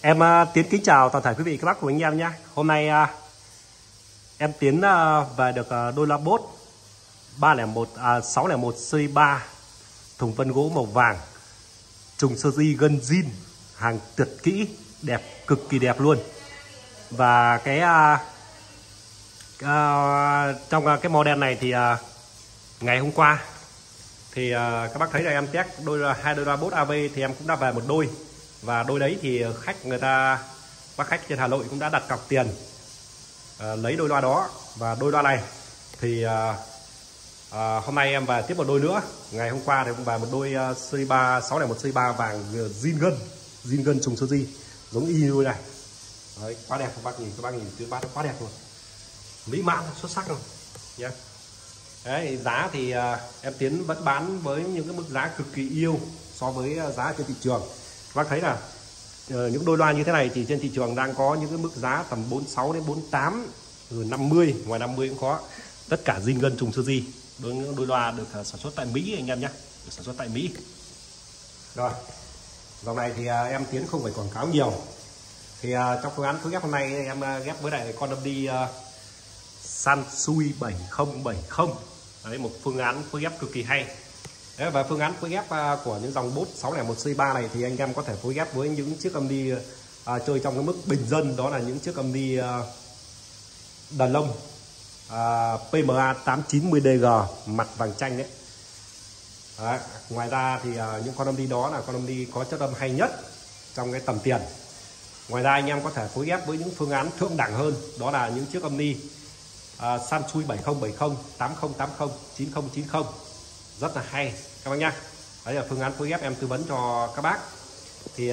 Em Tiến kính chào toàn thể quý vị các bác của anh em nhé. Hôm nay em Tiến về được đôi loa Bose 601 series 3 thùng vân gỗ màu vàng, trùng sơ di gân zin, hàng tuyệt kỹ, đẹp, cực kỳ đẹp luôn. Và cái trong cái model này thì ngày hôm qua thì các bác thấy là em test hai đôi loa Bose AV thì em cũng đã về một đôi. Và đôi đấy thì bác khách trên Hà Nội cũng đã đặt cọc tiền lấy đôi loa đó. Và đôi loa này thì hôm nay em về tiếp một đôi nữa. Ngày hôm qua thì cũng về một đôi series 3 601 series 3 vàng zin gân trùng sơ di giống y đôi này. Đấy, quá đẹp, các bác nhìn tuyến bát nó quá đẹp luôn, mỹ mãn xuất sắc luôn nhé. Đấy, giá thì em Tiến vẫn bán với những cái mức giá cực kỳ yêu so với giá trên thị trường. Các bác thấy là những đôi loa như thế này thì trên thị trường đang có những cái mức giá tầm 46 đến 48 rồi 50, ngoài 50 cũng có. Tất cả zin gân trùng sơ di. Đôi loa được sản xuất tại Mỹ anh em nhé, được sản xuất tại Mỹ. Rồi, dòng này thì em Tiến không phải quảng cáo nhiều. Thì trong phương án phối ghép hôm nay em ghép với lại con âm đi Sansui 7070. Đấy, một phương án phối ghép cực kỳ hay. Đấy, và phương án phối ghép của những dòng Bose 601 series 3 này thì anh em có thể phối ghép với những chiếc âm đi chơi trong cái mức bình dân, đó là những chiếc âm đi đàn lông PMA 890DG mặt vàng chanh đấy. Đấy. Ngoài ra thì những con âm đi đó là con âm đi có chất âm hay nhất trong cái tầm tiền. Ngoài ra anh em có thể phối ghép với những phương án thượng đẳng hơn, đó là những chiếc âm đi Sansui 7070, 8080, 9090, rất là hay các bác nhá. Đấy là phương án phối ghép em tư vấn cho các bác. Thì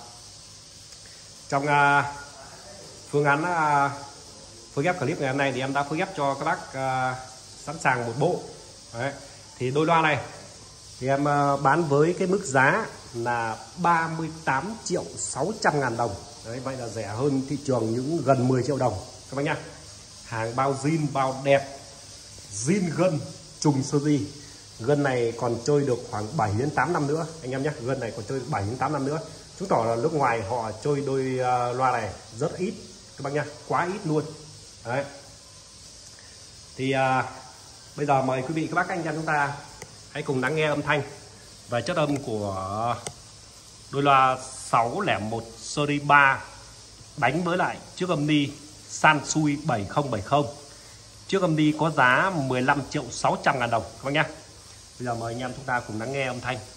trong phương án phối ghép clip ngày hôm nay thì em đã phối ghép cho các bác sẵn sàng một bộ. Đấy. Thì đôi loa này thì em bán với cái mức giá là 38.600.000 đồng. Đấy, vậy là rẻ hơn thị trường những gần 10 triệu đồng các bác nhá. Hàng bao zin, bao đẹp, zin gân trùng sơ di. Gân này còn chơi được khoảng 7 đến 8 năm nữa anh em nhé. Gân này còn chơi được 7 đến 8 năm nữa. Chứng tỏ là nước ngoài họ chơi đôi loa này rất ít các bác nhá, quá ít luôn. Đấy. Thì bây giờ mời quý vị các bác anh em chúng ta hãy cùng lắng nghe âm thanh và chất âm của đôi loa 601 series 3 đánh với lại chiếc âm đi Sansui 7070. Chiếc âm đi có giá 15.600.000 đồng các bác nhé. Bây giờ mời anh em chúng ta cùng lắng nghe âm thanh.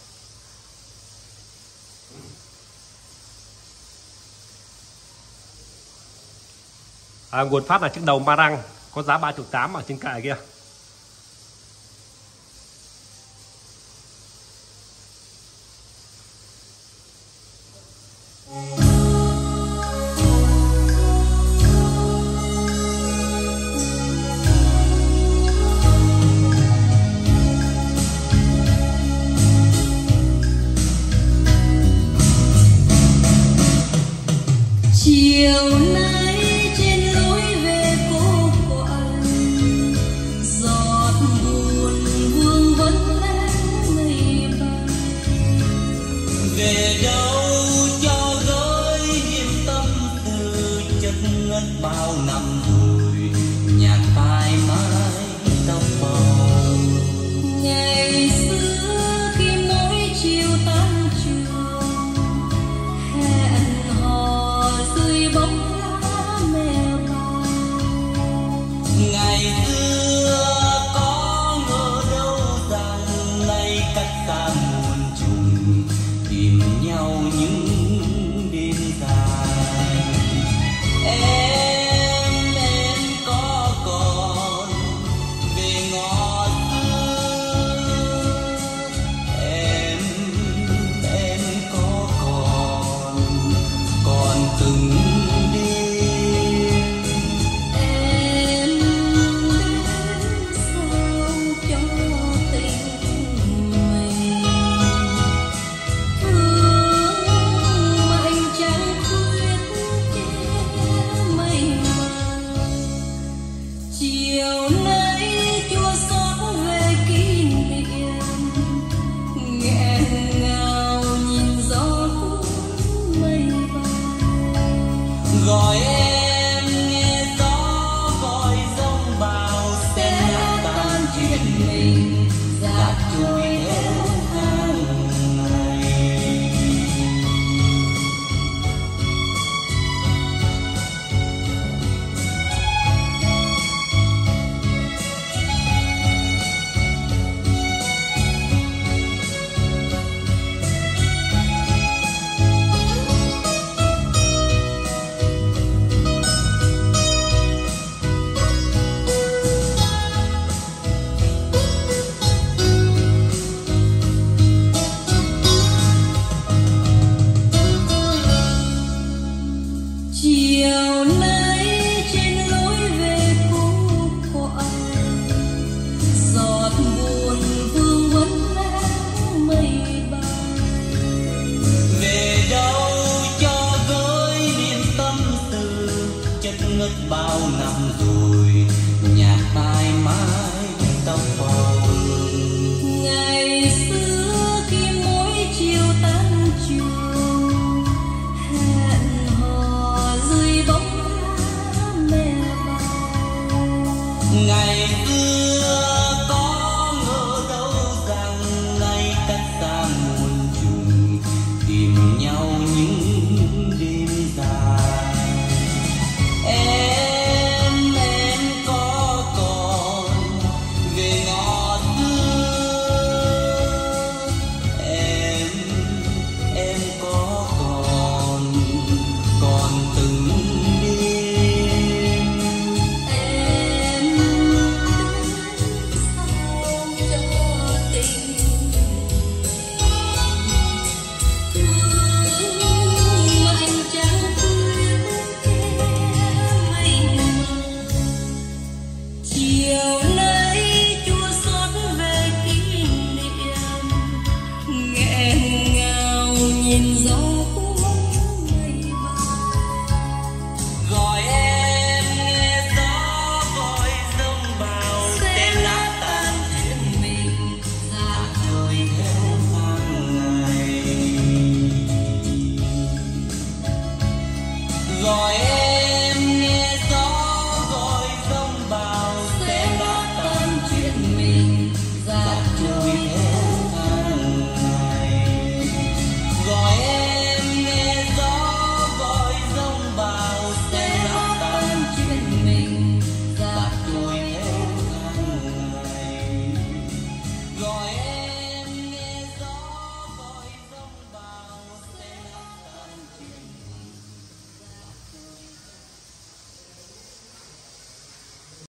Nguồn phát là chiếc đầu Marang có giá 3.8 ở trên kệ kia. Chiều nay trên lối về phố của anh, giọt buồn vương vấn lén mây bay. Về đâu cho gối hiên tâm tư chất ngất bao năm rồi, nhạc phai mãi tóc màu. Ngày xưa khi mỗi chiều tan trường hẹn hò dưới bóng lá mẹ bao. Ngày xưa có ngờ đâu rằng nay cách xa muôn trùng, tìm nhau những đêm dài. Em có còn về ngõ xưa, em có còn từng